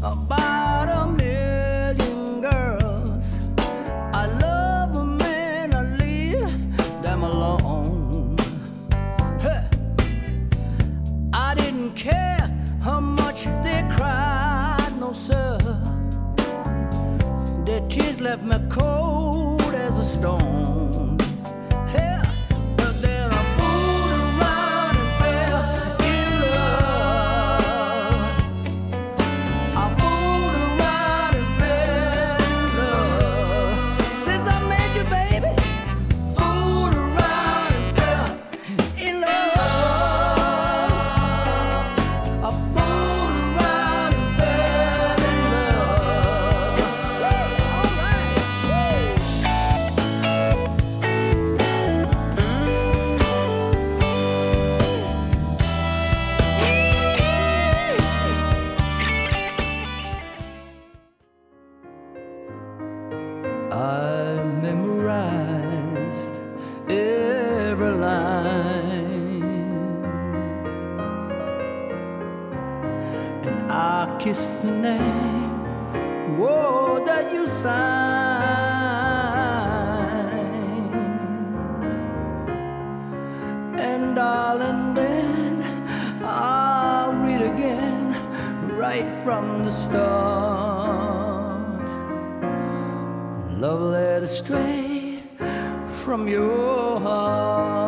about 1,000,000 girls. I love them and I leave them alone. Hey. I didn't care how much they cried, no sir. Their tears left me cold as a stone. Hey. But then I fooled around and fell in love. I fooled around and fell in love. Since I met you, baby, fooled around and fell in love. I fooled around and fell in love. All right. I memorized every line, and I kissed the name, whoa, that you signed. And darling, then I'll read again right from the start. Love letter straight from your heart.